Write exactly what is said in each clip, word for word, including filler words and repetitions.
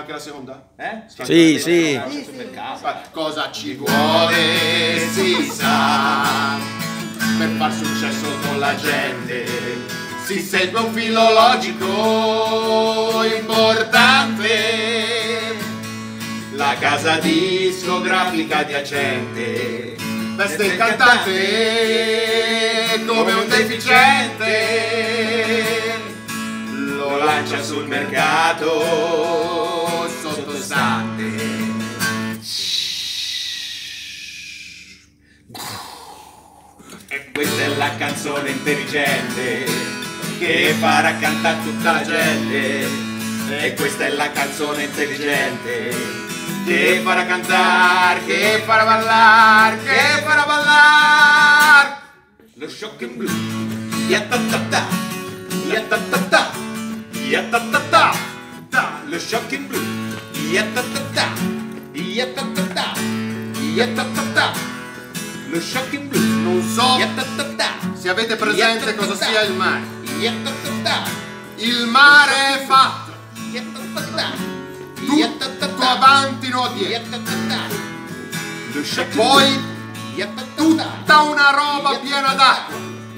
anche la seconda? Eh? Sì, sì. Cosa ci vuole si sa per far successo con la gente. Si segue un filologico importante. La casa discografica adiacente veste il cantante come un deficiente, lo lancia sul mercato sottostante. E questa è la canzone intelligente che farà cantare tutta la gente. E questa è la canzone intelligente che farà cantare, che farà ballare, che farà ballare. Lo Shocking Blue. Yatatata, yatatata, yatatata, lo Shocking Blue. Yatatata, yatatata, yatatata, lo Shocking Blue. Non so se avete presente cosa sia il mare. Il mare è fatto. Tutto avanti, no dietro. E poi tutta una roba piena d'acqua.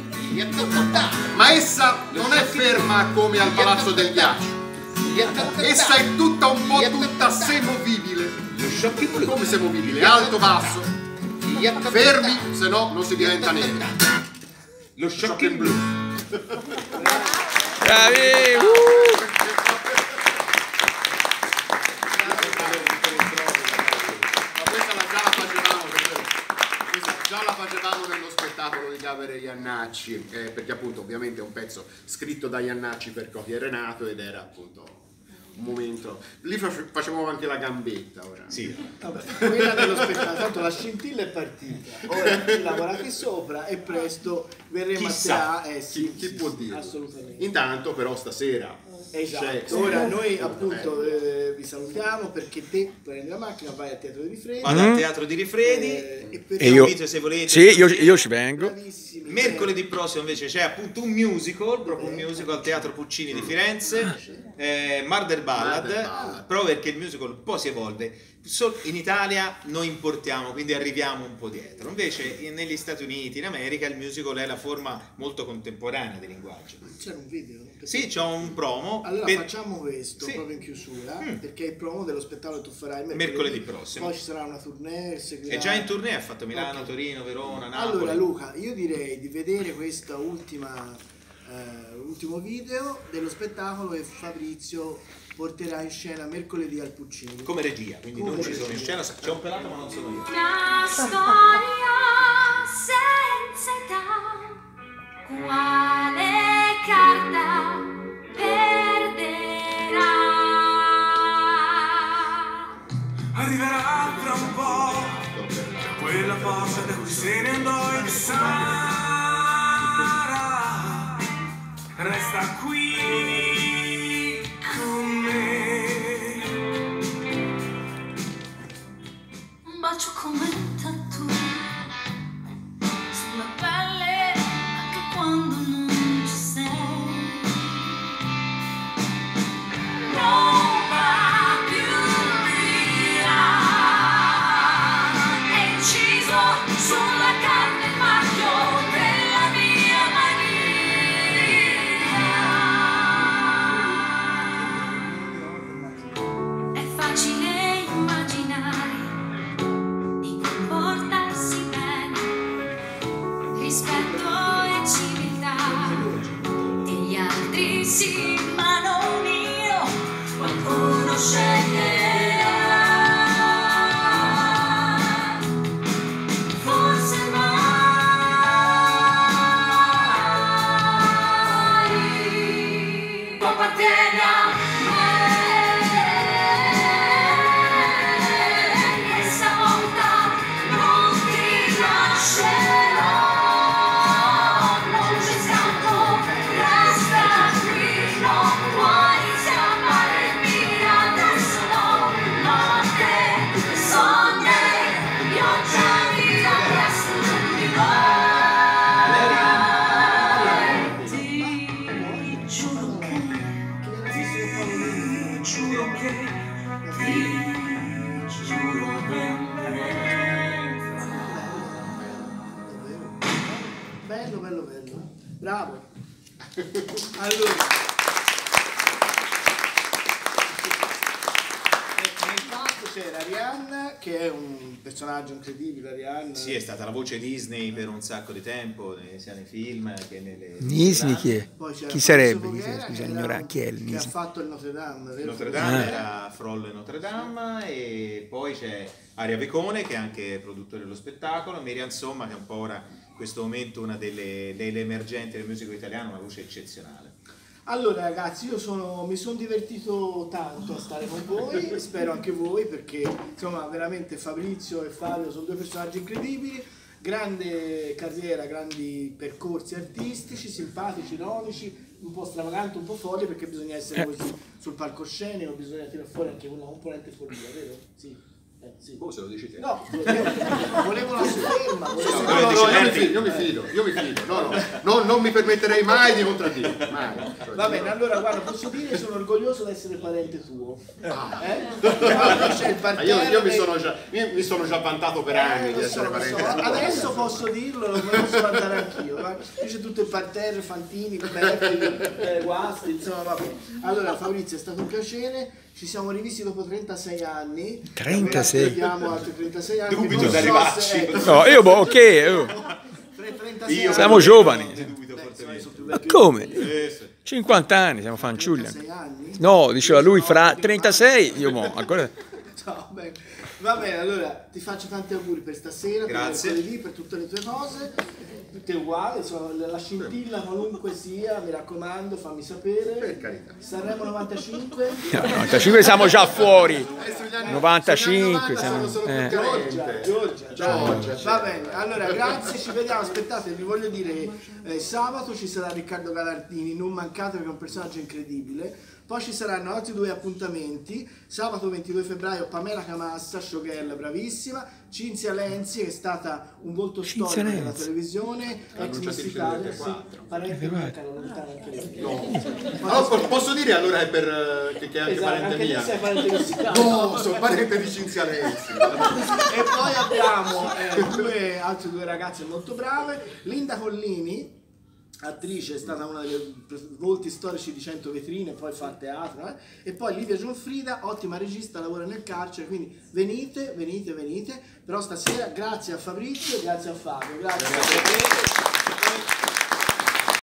Ma essa non è ferma come al Palazzo del Ghiaccio. Essa è tutta un po' tutta semovibile. Come semovibile? Alto, basso. Fermi, se no non si diventa neri. Lo Shocking Blue. Bravi! Uh! Già la facevamo nello spettacolo di Gavere e Iannacci, eh, perché appunto ovviamente è un pezzo scritto da Iannacci per Copi e Renato ed era appunto un momento. Lì facevamo anche la gambetta ora. Sì. Vabbè, quella dello spettacolo, tanto la scintilla è partita. Ora chi lavora qui sopra e presto verremo Chissà, a te. Eh, sì, chi, chi sì, può sì, dire? Assolutamente. Intanto però stasera Esatto. c'è- Ora noi eh, appunto eh, vi salutiamo perché te prendi la macchina, vai al teatro di Rifredi. Vado al Teatro di Rifredi. eh, e per E io- Invito, se volete. Sì, io, io ci vengo. bravissimi. Mercoledì prossimo invece c'è appunto un musical, proprio un musical al Teatro Puccini di Firenze, eh, Murder Ballad, Murder Ballad. proprio perché il musical un po' si evolve. So- in Italia noi importiamo, quindi arriviamo un po' dietro. Invece in- negli Stati Uniti, in America, il musical è la forma molto contemporanea di linguaggio. C'era un video? Sì, c'è un promo. Allora per- facciamo questo Sì. proprio in chiusura, Mm. perché è il promo dello spettacolo che tu farai mercoledì, Mercoledì prossimo. Poi ci sarà una tournée, seguirà... È già in tournée, ha fatto Milano, Ok. Torino, Verona, Napoli. Allora Luca, io direi di vedere questa ultima eh, ultimo video dello spettacolo che Fabrizio porterà in scena mercoledì al Puccini. Come regia, quindi Come non ci sono in regia. scena, c'è un pelato ma non sono io. Una storia senza età, quale carta perderà? Arriverà tra un po' quella porta da cui se ne andò il Sara. Resta qui con me. Un bacio come un tattoo sulla pelle anche quando non ci sei. Non va più via, è inciso sulla carne il marchio della mia mania. È facile immaginare di comportarsi bene, rispetto e civiltà degli altri sì, ma non io, qualcuno sceglierà. Forse mai tu appartieni a me. Questa volta non ti lascerò, non ci scappo, resta qui, non puoi scappare via adesso, no, notte, sogni, pioggia via presto di noi. Ti giuro che Bravo. Allora. C'era Arianna, che è un personaggio incredibile. Arianna, sì, è stata la voce Disney per un sacco di tempo, sia nei film che nelle... Disney chi è? Chi sarebbe? Chi, scusa, ignora, chi è il che ha Disney? fatto il Notre Dame, vero? Notre Dame Ah. era Frollo e Notre Dame, e poi c'è Aria Vecone che è anche produttore dello spettacolo, Miriam Somma che è un po' ora in questo momento una delle, delle emergenti del musico italiano, una voce eccezionale. Allora ragazzi, io sono, mi sono divertito tanto a stare con voi, spero anche voi, perché insomma veramente Fabrizio e Fabio sono due personaggi incredibili, grande carriera, grandi percorsi artistici, simpatici, ironici, un po' stravaganti, un po' folli, perché bisogna essere così sul palcoscenico, bisogna tirare fuori anche una componente follia, vero? Sì. Eh, sì. Boh, se lo dici te. No, volevo, volevo la sofferma, volevo... No, no, no, io mi fido, io mi fido, io mi fido. No, no, no, non mi permetterei mai di contraddire, mai. Cioè, Va bene, allora guarda, posso dire che sono orgoglioso di essere parente tuo. Ah. Eh? C'è il Ma io, io, mi parterre- sono già, io mi sono già vantato per anni Eh, di lo essere so, lo parente so. tuo. Adesso posso dirlo, lo posso guardare anch'io. Ma qui c'è tutto il parterre, Fantini, Berti, eh, Guasti, insomma, vabbè. Allora Fabrizio, è stato un piacere. Ci siamo rivisti dopo trentasei anni. trentasei? Vediamo altri trentasei anni. Dubito Non di so arrivarci. se- eh, No, io boh, ok. oh. trentasei Io anni. Siamo giovani. dubito Beh, insomma, io sono fortemente. più Ma vecchio come? di te. Eh, sì. cinquanta anni, siamo fanciulli. trentasei anni? No, diceva lui fra trentasei, io mo, ancora... Ciao, bene. Va bene, allora ti faccio tanti auguri per stasera, Grazie. per mercoledì, per tutte le tue cose, tutte uguali, insomma, la scintilla qualunque sia, mi raccomando, fammi sapere. Per carità. Sanremo novantacinque? No, novantacinque siamo già fuori. Adesso gli anni- novantacinque gli anni novanta siamo... sono, sono eh. tutti Giorgia, avanti. Giorgia, Giorgia. Va bene, allora grazie, ci vediamo, aspettate, vi voglio dire, eh, sabato ci sarà Riccardo Galardini, non mancate perché è un personaggio incredibile. Poi ci saranno altri due appuntamenti, sabato ventidue febbraio Pamela Camassa, showgirl bravissima, Cinzia Lenzi che è stata un volto Cinzia storico della Lenzi. televisione, ex annunciato Miss il Italia, sì, duemilaquattro. parente mia, lontana anche lei. No, po- posso dire allora è per, eh, che, che è anche Esatto, parente anche mia? te sei parente di Miss Italia. No, sono parente di Cinzia Lenzi. E poi abbiamo eh, due, altre due ragazze molto brave, Linda Collini, attrice, è stata una dei volti storici di cento vetrine, poi fa teatro, eh? E poi Livia Gianfrida, ottima regista, lavora nel carcere, quindi venite, venite, venite, però stasera grazie a Fabrizio e grazie a Fabio, grazie.